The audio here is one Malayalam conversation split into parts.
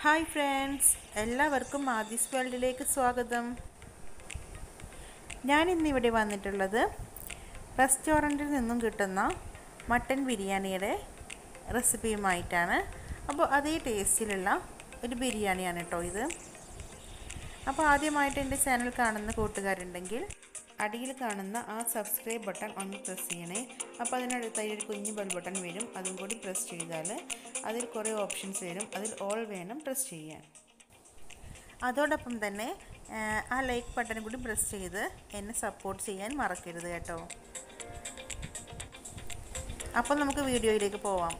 ഹായ് ഫ്രണ്ട്സ്, എല്ലാവർക്കും ആദിസ് വേൾഡിലേക്ക് സ്വാഗതം. ഞാനിന്നിവിടെ വന്നിട്ടുള്ളത് റെസ്റ്റോറൻറ്റിൽ നിന്നും കിട്ടുന്ന മട്ടൻ ബിരിയാണിയുടെ റെസിപ്പിയുമായിട്ടാണ്. അപ്പോൾ അതേ ടേസ്റ്റിലുള്ള ഒരു ബിരിയാണിയാണ് കേട്ടോ ഇത്. അപ്പോൾ ആദ്യമായിട്ട് എൻ്റെ ചാനൽ കാണുന്ന കൂട്ടുകാരുണ്ടെങ്കിൽ അടിയിൽ കാണുന്ന ആ സബ്സ്ക്രൈബ് ബട്ടൺ ഒന്ന് പ്രസ് ചെയ്യണേ. അപ്പോൾ അതിനടുത്തായി ഒരു കുഞ്ഞു ബെൽ ബട്ടൺ വരും, അതും കൂടി പ്രസ് ചെയ്താൽ അതിൽ കുറേ ഓപ്ഷൻസ് വരും. അതിൽ ഓൾ വേണം പ്രസ് ചെയ്യാൻ. അതോടൊപ്പം തന്നെ ആ ലൈക്ക് ബട്ടൺ കൂടി പ്രസ് ചെയ്ത് എന്നെ സപ്പോർട്ട് ചെയ്യാൻ മറക്കരുത് കേട്ടോ. അപ്പോൾ നമുക്ക് വീഡിയോയിലേക്ക് പോവാം.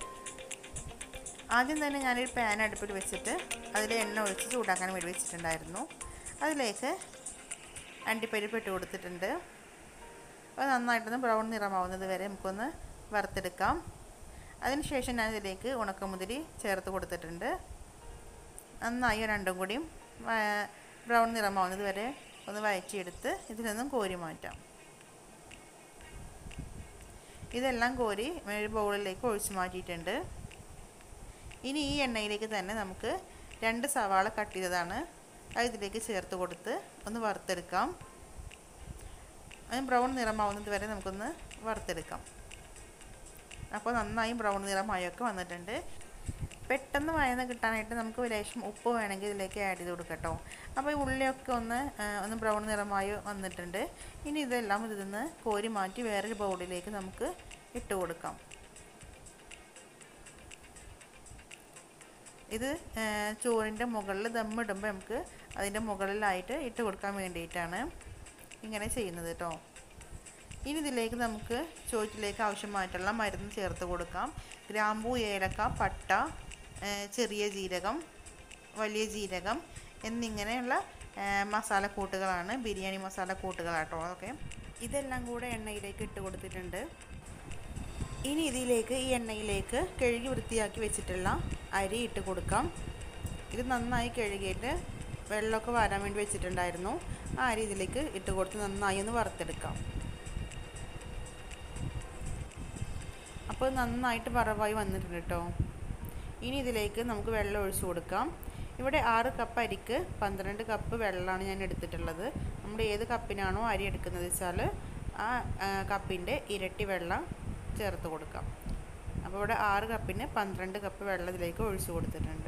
ആദ്യം തന്നെ ഞാനൊരു പാൻ അടുപ്പിൽ വെച്ചിട്ട് അതിൽ എണ്ണ ഒഴിച്ച് ചൂടാക്കാൻ വേണ്ടി വെച്ചിട്ടുണ്ടായിരുന്നു. അതിലേക്ക് അണ്ടിപ്പരിപ്പ് ഇട്ട് കൊടുത്തിട്ടുണ്ട്. അപ്പോൾ നന്നായിട്ടൊന്ന് ബ്രൗൺ നിറമാവുന്നത് വരെ നമുക്കൊന്ന് വറുത്തെടുക്കാം. അതിനുശേഷം ഞാൻ ഇതിലേക്ക് ഉണക്കമുന്തിരി ചേർത്ത് കൊടുത്തിട്ടുണ്ട്. നന്നായി രണ്ടും കൂടിയും ബ്രൗൺ നിറമാവുന്നത് വരെ ഒന്ന് വഴറ്റിയെടുത്ത് ഇതിൽ നിന്നും കോരി മാറ്റാം. ഇതെല്ലാം കോരി ഒരു ബൗളിലേക്ക് ഒഴിച്ച് മാറ്റിയിട്ടുണ്ട്. ഇനി ഈ എണ്ണയിലേക്ക് തന്നെ നമുക്ക് 2 സവാള കട്ട് ചെയ്തതാണ് അത് ഇതിലേക്ക് ചേർത്ത് കൊടുത്ത് ഒന്ന് വറുത്തെടുക്കാം. അതിന് ബ്രൗൺ നിറമാവുന്നത് വരെ നമുക്കൊന്ന് വറുത്തെടുക്കാം. അപ്പോൾ നന്നായി ബ്രൗൺ നിറമായൊക്കെ വന്നിട്ടുണ്ട്. പെട്ടെന്ന് വഴന്ന് കിട്ടാനായിട്ട് നമുക്ക് ലേശം ഉപ്പ് വേണമെങ്കിൽ ഇതിലേക്ക് ആഡ് ചെയ്ത് കൊടുക്കട്ടോ. അപ്പോൾ ഈ ഉള്ളിയൊക്കെ ഒന്ന് ബ്രൗൺ നിറമായി വന്നിട്ടുണ്ട്. ഇനി ഇതെല്ലാം ഇതിൽ നിന്ന് കോരി മാറ്റി വേറൊരു ബൗളിലേക്ക് നമുക്ക് ഇട്ട് കൊടുക്കാം. ഇത് ചോറിൻ്റെ മുകളിൽ ദമ്മിടുമ്പോൾ നമുക്ക് അതിൻ്റെ മുകളിലായിട്ട് ഇട്ട് കൊടുക്കാൻ വേണ്ടിയിട്ടാണ് ഇങ്ങനെ ചെയ്യുന്നത് കേട്ടോ. ഇനി ഇതിലേക്ക് നമുക്ക് ചോറ്റിലേക്ക് ആവശ്യമായിട്ടുള്ള മരുന്ന് ചേർത്ത് കൊടുക്കാം. ഗ്രാമ്പൂ, ഏലക്ക, പട്ട, ചെറിയ ജീരകം, വലിയ ജീരകം എന്നിങ്ങനെയുള്ള മസാലക്കൂട്ടുകളാണ്, ബിരിയാണി മസാലക്കൂട്ടുകളാട്ടോ അതൊക്കെ. ഇതെല്ലാം കൂടെ എണ്ണയിലേക്ക് ഇട്ട് കൊടുത്തിട്ടുണ്ട്. ഇനി ഇതിലേക്ക് ഈ എണ്ണയിലേക്ക് കഴുകി വൃത്തിയാക്കി വെച്ചിട്ടുള്ള അരി ഇട്ട് കൊടുക്കാം. ഇത് നന്നായി കഴുകിയിട്ട് വെള്ളമൊക്കെ വരാൻ വേണ്ടി വെച്ചിട്ടുണ്ടായിരുന്നു. ആ അരി ഇതിലേക്ക് ഇട്ട് കൊടുത്ത് നന്നായി ഒന്ന് വറുത്തെടുക്കാം. അപ്പോൾ നന്നായിട്ട് വറവായി വന്നിട്ടുണ്ട് കേട്ടോ. ഇനി ഇതിലേക്ക് നമുക്ക് വെള്ളം ഒഴിച്ച് കൊടുക്കാം. ഇവിടെ 6 കപ്പ് അരിക്ക് 12 കപ്പ് വെള്ളമാണ് ഞാൻ എടുത്തിട്ടുള്ളത്. നമ്മൾ ഏത് കപ്പിനാണോ അരി എടുക്കുന്നത് വെച്ചാൽ ആ കപ്പിൻ്റെ ഇരട്ടി വെള്ളം ചേർത്ത് കൊടുക്കാം. അപ്പോൾ ഇവിടെ 6 കപ്പിന് 12 കപ്പ് വെള്ളം ഇതിലേക്ക് ഒഴിച്ചു കൊടുത്തിട്ടുണ്ട്.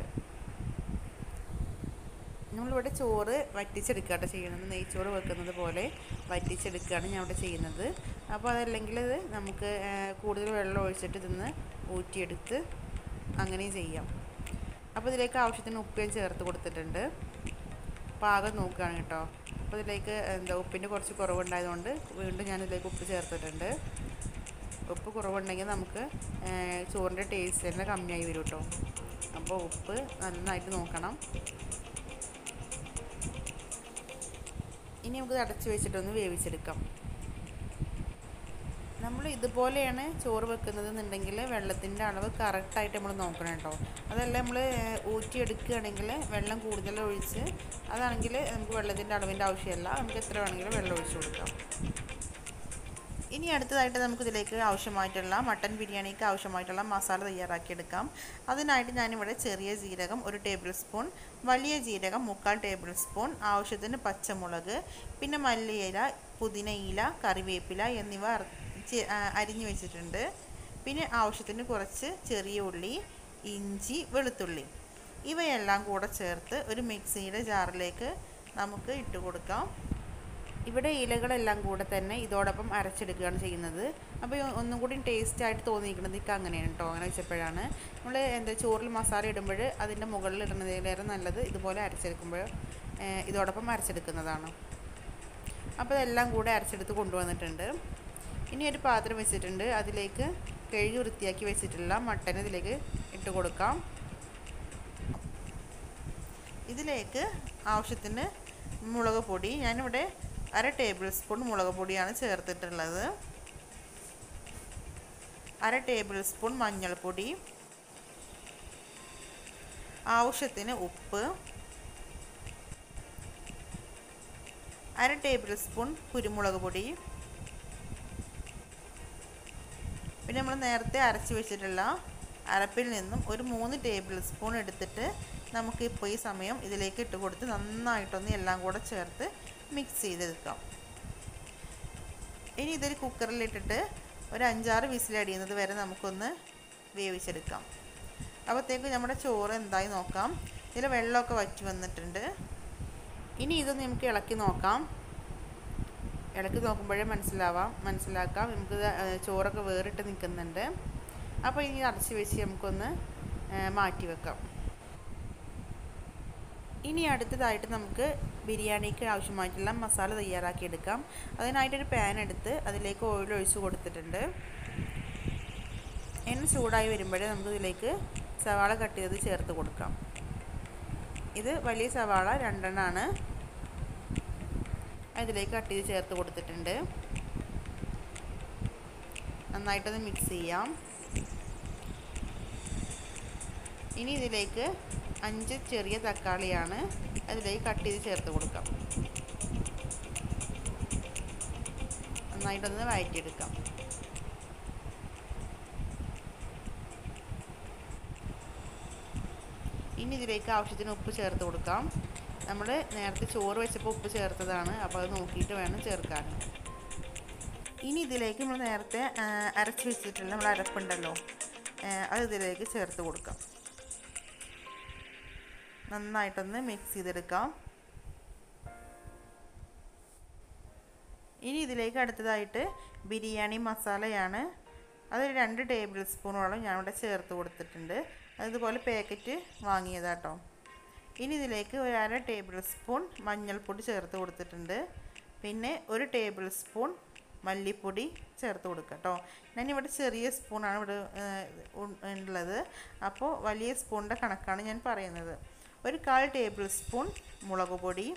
നമ്മളിവിടെ ചോറ് വറ്റിച്ചെടുക്കുകയാണ് ചെയ്യുന്നത്. നെയ്ച്ചോറ് വെക്കുന്നത് പോലെ വറ്റിച്ചെടുക്കുകയാണ് ഞാൻ ഇവിടെ ചെയ്യുന്നത്. അപ്പോൾ അതല്ലെങ്കിൽ ഇത് നമുക്ക് കൂടുതൽ വെള്ളം ഒഴിച്ചിട്ട് ഇതിന്ന് ഊറ്റിയെടുത്ത് അങ്ങനെയും ചെയ്യാം. അപ്പോൾ ഇതിലേക്ക് ആവശ്യത്തിന് ഉപ്പ് ഞാൻ ചേർത്ത് കൊടുത്തിട്ടുണ്ട്. പാകം നോക്കുകയാണ് കേട്ടോ. അപ്പോൾ ഇതിലേക്ക് ഉപ്പിൻ്റെ കുറച്ച് കുറവുണ്ടായതുകൊണ്ട് വീണ്ടും ഞാൻ ഇതിലേക്ക് ഉപ്പ് ചേർത്തിട്ടുണ്ട്. ഉപ്പ് കുറവുണ്ടെങ്കിൽ നമുക്ക് ചോറിൻ്റെ ടേസ്റ്റ് തന്നെ കമ്മിയായി വരും കേട്ടോ. അപ്പോൾ ഉപ്പ് നന്നായിട്ട് നോക്കണം. ഇനി നമുക്ക് അടച്ച് വെച്ചിട്ടൊന്ന് വേവിച്ചെടുക്കാം. നമ്മൾ ഇതുപോലെയാണ് ചോറ് വെക്കുന്നതെന്നുണ്ടെങ്കിൽ വെള്ളത്തിൻ്റെ അളവ് കറക്റ്റായിട്ട് നമ്മൾ നോക്കണം കേട്ടോ. അതല്ല നമ്മൾ ഊറ്റിയെടുക്കുകയാണെങ്കിൽ വെള്ളം കൂടുതൽ ഒഴിച്ച്, അതാണെങ്കിൽ നമുക്ക് വെള്ളത്തിൻ്റെ അളവിൻ്റെ ആവശ്യമില്ല. നമുക്ക് എത്ര വേണമെങ്കിലും വെള്ളം ഒഴിച്ച് കൊടുക്കാം. ഇനി അടുത്തതായിട്ട് നമുക്കിതിലേക്ക് ആവശ്യമായിട്ടുള്ള മട്ടൻ ബിരിയാണിക്ക് ആവശ്യമായിട്ടുള്ള മസാല തയ്യാറാക്കിയെടുക്കാം. അതിനായിട്ട് ഞാനിവിടെ ചെറിയ ജീരകം 1 ടേബിൾ സ്പൂൺ, വലിയ ജീരകം 3/4 ടേബിൾ സ്പൂൺ, ആവശ്യത്തിന് പച്ചമുളക്, പിന്നെ മല്ലിയില, പുതിനയില, കറിവേപ്പില എന്നിവ അരിഞ്ഞു വെച്ചിട്ടുണ്ട്. പിന്നെ ആവശ്യത്തിന് കുറച്ച് ചെറിയ ഉള്ളി, ഇഞ്ചി, വെളുത്തുള്ളി ഇവയെല്ലാം കൂടെ ചേർത്ത് ഒരു മിക്സിയുടെ ജാറിലേക്ക് നമുക്ക് ഇട്ട് കൊടുക്കാം. ഇവിടെ ഇലകളെല്ലാം കൂടെ തന്നെ ഇതോടൊപ്പം അരച്ചെടുക്കുകയാണ് ചെയ്യുന്നത്. അപ്പോൾ ഒന്നും കൂടി ടേസ്റ്റായിട്ട് തോന്നിയിരിക്കുന്നത് എനിക്ക് അങ്ങനെയാണ് കേട്ടോ. അങ്ങനെ വെച്ചപ്പോഴാണ് നമ്മൾ ചോറിൽ മസാല ഇടുമ്പോൾ അതിൻ്റെ മുകളിൽ ഇടുന്നതിലേറെ നല്ലത് ഇതുപോലെ അരച്ചെടുക്കുമ്പോൾ ഇതോടൊപ്പം അരച്ചെടുക്കുന്നതാണ്. അപ്പോൾ ഇതെല്ലാം കൂടെ അരച്ചെടുത്ത് കൊണ്ടുവന്നിട്ടുണ്ട്. ഇനി ഒരു പാത്രം വെച്ചിട്ടുണ്ട്. അതിലേക്ക് കഴുകി വൃത്തിയാക്കി വെച്ചിട്ടുള്ള മട്ടൻ ഇതിലേക്ക് ഇട്ട് കൊടുക്കാം. ഇതിലേക്ക് ആവശ്യത്തിന് മുളക് പൊടി, ഞാനിവിടെ 1/2 ടേബിൾ സ്പൂൺ മുളക് പൊടിയാണ് ചേർത്തിട്ടുള്ളത്. 1/2 ടേബിൾ സ്പൂൺ മഞ്ഞൾപ്പൊടി, ആവശ്യത്തിന് ഉപ്പ്, 1/2 ടേബിൾ സ്പൂൺ കുരുമുളക് പൊടി, പിന്നെ നമ്മൾ നേരത്തെ അരച്ച് വെച്ചിട്ടുള്ള അരപ്പിൽ നിന്നും ഒരു 3 ടേബിൾ സ്പൂൺ എടുത്തിട്ട് നമുക്കിപ്പോൾ ഈ സമയം ഇതിലേക്ക് ഇട്ട് കൊടുത്ത് നന്നായിട്ടൊന്ന് എല്ലാം കൂടെ ചേർത്ത് മിക്സ് ചെയ്തെടുക്കാം. ഇനി ഇതൊരു കുക്കറിലിട്ടിട്ട് ഒരു 5-6 വിസിലടിയുന്നത് വരെ നമുക്കൊന്ന് വേവിച്ചെടുക്കാം. അപ്പോഴത്തേക്ക് നമ്മുടെ ചോറ് എന്തായി നോക്കാം. ഇതിൽ വെള്ളമൊക്കെ വറ്റി വന്നിട്ടുണ്ട്. ഇനി ഇതൊന്ന് നമുക്ക് ഇളക്കി നോക്കാം. ഇളക്കി നോക്കുമ്പോഴേ മനസ്സിലാക്കാം നമുക്ക് ചോറൊക്കെ വേറിട്ട് നിൽക്കുന്നുണ്ട്. അപ്പോൾ ഇനി അടച്ച് വെച്ച് നമുക്കൊന്ന് മാറ്റി വെക്കാം. ഇനി അടുത്തതായിട്ട് നമുക്ക് ബിരിയാണിക്ക് ആവശ്യമായിട്ടുള്ള മസാല തയ്യാറാക്കിയെടുക്കാം. അതിനായിട്ടൊരു പാൻ എടുത്ത് അതിലേക്ക് ഓയിൽ ഒഴിച്ച് കൊടുത്തിട്ടുണ്ട്. എണ്ണ ചൂടായി വരുമ്പോഴേ നമുക്ക് ഇതിലേക്ക് സവാള കട്ട് ചെയ്ത് ചേർത്ത് കൊടുക്കാം. ഇത് വലിയ സവാള 2 എണ്ണമാണ്. അതിലേക്ക് കട്ട് ചെയ്ത് ചേർത്ത് കൊടുത്തിട്ടുണ്ട്. നന്നായിട്ടൊന്ന് മിക്സ് ചെയ്യാം. ഇനി ഇതിലേക്ക് 5 ചെറിയ തക്കാളിയാണ് അതിലേക്ക് കട്ട് ചെയ്ത് ചേർത്ത് കൊടുക്കാം. നന്നായിട്ടൊന്ന് വഴറ്റിയെടുക്കാം. ഇനി ഇതിലേക്ക് ആവശ്യത്തിന് ഉപ്പ് ചേർത്ത് കൊടുക്കാം. നമ്മൾ നേരത്തെ ചോറ് വെച്ചപ്പോൾ ഉപ്പ് ചേർത്തതാണ്, അപ്പോൾ അത് നോക്കിയിട്ട് വേണം ചേർക്കാൻ. ഇനി ഇതിലേക്ക് നമ്മൾ നേരത്തെ അരച്ച് വെച്ചിട്ടുള്ള നമ്മൾ അരപ്പുണ്ടല്ലോ, അത് ഇതിലേക്ക് ചേർത്ത് കൊടുക്കാം. നന്നായിട്ടൊന്ന് മിക്സ് ചെയ്തെടുക്കാം. ഇനി ഇതിലേക്ക് അടുത്തതായിട്ട് ബിരിയാണി മസാലയാണ്. അതൊരു 2 ടേബിൾ സ്പൂണോളം ഞാനിവിടെ ചേർത്ത് കൊടുത്തിട്ടുണ്ട്. അതുപോലെ പാക്കറ്റ് വാങ്ങിയതാട്ടോ. ഇനി ഇതിലേക്ക് ഒരു 1/2 ടേബിൾ സ്പൂൺ മഞ്ഞൾപ്പൊടി ചേർത്ത് കൊടുത്തിട്ടുണ്ട്. പിന്നെ 1 ടേബിൾ സ്പൂൺ മല്ലിപ്പൊടി ചേർത്ത് കൊടുക്കുക കേട്ടോ. ഞാനിവിടെ ചെറിയ സ്പൂണാണ് ഇവിടെ ഉള്ളത്, അപ്പോൾ വലിയ സ്പൂണിൻ്റെ കണക്കാണ് ഞാൻ പറയുന്നത്. ഒരു 1/4 ടേബിൾ സ്പൂൺ മുളക് പൊടി,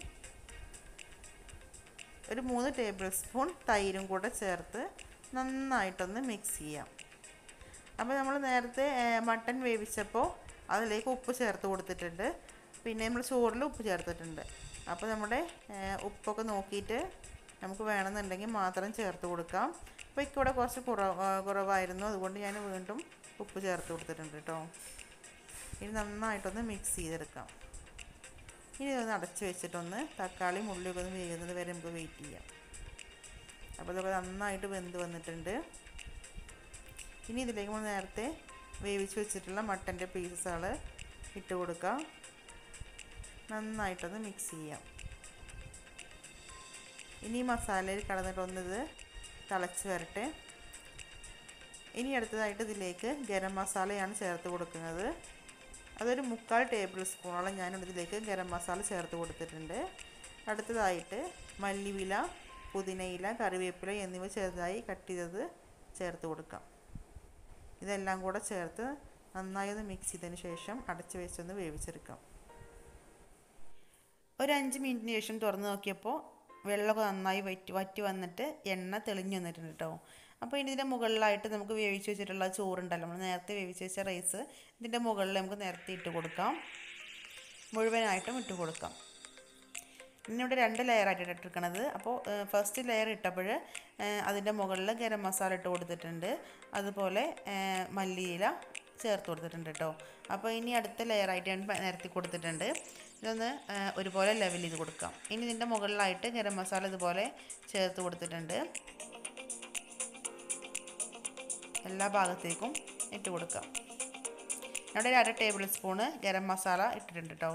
ഒരു 3 ടേബിൾ സ്പൂൺ തൈരും കൂടെ ചേർത്ത് നന്നായിട്ടൊന്ന് മിക്സ് ചെയ്യാം. അപ്പോൾ നമ്മൾ നേരത്തെ മട്ടൺ വേവിച്ചപ്പോൾ അതിലേക്ക് ഉപ്പ് ചേർത്ത് കൊടുത്തിട്ടുണ്ട്. പിന്നെ നമ്മൾ ചോറിൽ ഉപ്പ് ചേർത്തിട്ടുണ്ട്. അപ്പോൾ നമ്മുടെ ഉപ്പൊക്കെ നോക്കിയിട്ട് നമുക്ക് വേണമെന്നുണ്ടെങ്കിൽ മാത്രം ചേർത്ത് കൊടുക്കാം. അപ്പോൾ ഇവിടെ കുറച്ച് കുറവായിരുന്നു, അതുകൊണ്ട് ഞാൻ വീണ്ടും ഉപ്പ് ചേർത്ത് കൊടുത്തിട്ടുണ്ട് കേട്ടോ. ഇനി നന്നായിട്ടൊന്ന് മിക്സ് ചെയ്തെടുക്കാം. ഇനി ഇതൊന്ന് അടച്ച് വെച്ചിട്ടൊന്ന് തക്കാളി ഉള്ളിയൊക്കെ ഒന്ന് വേകുന്നത് വരെ നമുക്ക് വെയിറ്റ് ചെയ്യാം. അപ്പോൾ ഇതൊക്കെ നന്നായിട്ട് വെന്ത് വന്നിട്ടുണ്ട്. ഇനി ഇതിലേക്ക് നമ്മൾ നേരത്തെ വേവിച്ച് വെച്ചിട്ടുള്ള മട്ടൻ്റെ പീസുകൾ ഇട്ട് കൊടുക്കാം. നന്നായിട്ടൊന്ന് മിക്സ് ചെയ്യാം. ഇനി മസാലയിൽ കടന്നിട്ടൊന്നിത് തിളച്ച് വരട്ടെ. ഇനി അടുത്തതായിട്ട് ഇതിലേക്ക് ഗരം മസാലയാണ് ചേർത്ത് കൊടുക്കുന്നത്. അതൊരു 3/4 ടേബിൾ സ്പൂണോളം ഞാനിതിലേക്ക് ഗരം മസാല ചേർത്ത് കൊടുത്തിട്ടുണ്ട്. അടുത്തതായിട്ട് മല്ലിയില, പുതിനയില, കറിവേപ്പില എന്നിവ ചെറുതായി കട്ട് ചെയ്തത് ചേർത്ത് കൊടുക്കാം. ഇതെല്ലാം കൂടെ ചേർത്ത് നന്നായി ഒന്ന് മിക്സ് ചെയ്തതിന് ശേഷം അടച്ച് വെച്ചൊന്ന് വേവിച്ചെടുക്കാം. ഒരു 5 മിനിറ്റിന് ശേഷം തുറന്ന് നോക്കിയപ്പോൾ വെള്ളമൊക്കെ നന്നായി വറ്റി വന്നിട്ട് എണ്ണ തെളിഞ്ഞ് വന്നിട്ടുണ്ട് കേട്ടോ. അപ്പോൾ ഇനി ഇതിൻ്റെ മുകളിലായിട്ട് നമുക്ക് വേവിച്ച് വെച്ചിട്ടുള്ള ചോറുണ്ടല്ലോ, നമ്മൾ നേരത്തെ വേവിച്ച് വെച്ച റൈസ് ഇതിൻ്റെ മുകളിൽ നമുക്ക് നേരത്തെ ഇട്ട് കൊടുക്കാം. മുഴുവനായിട്ടും ഇട്ട് കൊടുക്കാം. ഇന്നിവിടെ 2 ലെയറായിട്ടാണ് ഇട്ടിരിക്കണത്. അപ്പോൾ ഫസ്റ്റ് ലെയർ ഇട്ടപ്പോൾ അതിൻ്റെ മുകളിൽ ഗരം മസാല ഇട്ട് കൊടുത്തിട്ടുണ്ട്. അതുപോലെ മല്ലിയില ചേർത്ത് കൊടുത്തിട്ടുണ്ട് കേട്ടോ. അപ്പോൾ ഇനി അടുത്ത ലെയറായിട്ട് ഞാൻ നിരത്തി കൊടുത്തിട്ടുണ്ട്. ഇതൊന്ന് ഒരുപോലെ ലെവൽ ചെയ്ത് കൊടുക്കാം. ഇനി ഇതിൻ്റെ മുകളിലായിട്ട് ഗരം മസാല ഇതുപോലെ ചേർത്ത് കൊടുത്തിട്ടുണ്ട്. എല്ലാ ഭാഗത്തേക്കും ഇട്ട് കൊടുക്കാം. ഇവിടെ 1/2 ടേബിൾ സ്പൂണ് ഗരം മസാല ഇട്ടിട്ടുണ്ട് കേട്ടോ.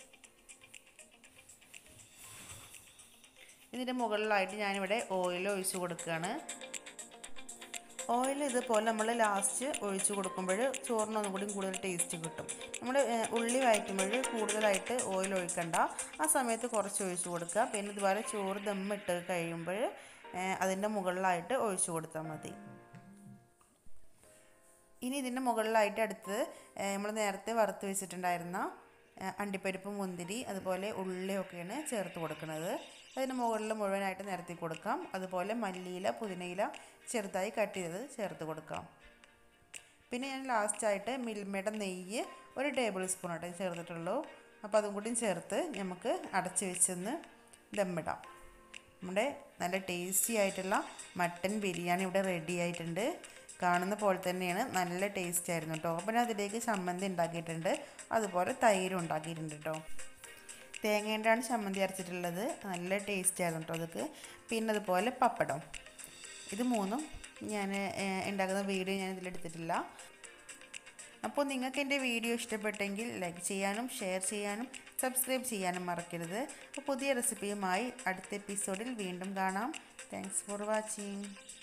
ഇതിൻ്റെ മുകളിലായിട്ട് ഞാനിവിടെ ഓയിൽ ഒഴിച്ച് കൊടുക്കുകയാണ്. ഓയിൽ ഇതുപോലെ നമ്മൾ ലാസ്റ്റ് ഒഴിച്ച് കൊടുക്കുമ്പോൾ ചോറിനൊന്നും കൂടി കൂടുതൽ ടേസ്റ്റ് കിട്ടും. നമ്മൾ ഉള്ളി വഴറ്റുമ്പോൾ കൂടുതലായിട്ട് ഓയിൽ ഒഴിക്കണ്ട, ആ സമയത്ത് കുറച്ച് ഒഴിച്ച് കൊടുക്കുക. പിന്നെ ഇതുപോലെ ചോറ് ദമ്മിട്ട് കഴിയുമ്പോൾ അതിൻ്റെ മുകളിലായിട്ട് ഒഴിച്ച് കൊടുത്താൽ മതി. ഇനി ഇതിൻ്റെ മുകളിലായിട്ട് അടുത്ത് നമ്മൾ നേരത്തെ വറുത്ത് വെച്ചിട്ടുണ്ടായിരുന്ന അണ്ടിപ്പരിപ്പ്, മുന്തിരി, അതുപോലെ ഉള്ളിയൊക്കെയാണ് ചേർത്ത് കൊടുക്കുന്നത്. അതിന് മുകളിൽ മുഴുവനായിട്ട് നിരത്തി കൊടുക്കാം. അതുപോലെ മല്ലിയില, പുതിനയില ചെറുതായി കട്ട് ചെയ്തത് ചേർത്ത് കൊടുക്കാം. പിന്നെ ഞാൻ ലാസ്റ്റായിട്ട് മിൽമയുടെ നെയ്യ് 1 ടേബിൾ സ്പൂണായിട്ട് ചേർത്തിട്ടുള്ളൂ. അപ്പോൾ അതും കൂടി ചേർത്ത് നമുക്ക് അടച്ച് വെച്ചൊന്ന് ദമ്മിടാം. നമ്മുടെ നല്ല ടേസ്റ്റി ആയിട്ടുള്ള മട്ടൻ ബിരിയാണി ഇവിടെ റെഡി ആയിട്ടുണ്ട്. കാണുന്ന പോലെ തന്നെയാണ്, നല്ല ടേസ്റ്റ് ആയിരുന്നു കേട്ടോ. അപ്പം ഞാൻ അതിലേക്ക് ചമ്മന്തി ഉണ്ടാക്കിയിട്ടുണ്ട്, അതുപോലെ തൈരും ഉണ്ടാക്കിയിട്ടുണ്ട് കേട്ടോ. തേങ്ങേൻ്റെയാണ് ചമ്മന്തി അരച്ചിട്ടുള്ളത്, നല്ല ടേസ്റ്റ് ആയിരുന്നു കേട്ടോ അതൊക്കെ. പിന്നെ അതുപോലെ പപ്പടം, ഇത് മൂന്നും ഞാൻ ഉണ്ടാക്കുന്ന വീഡിയോ ഞാൻ ഇതിലെടുത്തിട്ടില്ല. അപ്പോൾ നിങ്ങൾക്ക് എൻ്റെ വീഡിയോ ഇഷ്ടപ്പെട്ടെങ്കിൽ ലൈക്ക് ചെയ്യാനും ഷെയർ ചെയ്യാനും സബ്സ്ക്രൈബ് ചെയ്യാനും മറക്കരുത്. അപ്പോൾ പുതിയ റെസിപ്പിയുമായി അടുത്ത എപ്പിസോഡിൽ വീണ്ടും കാണാം. Thanks for watching.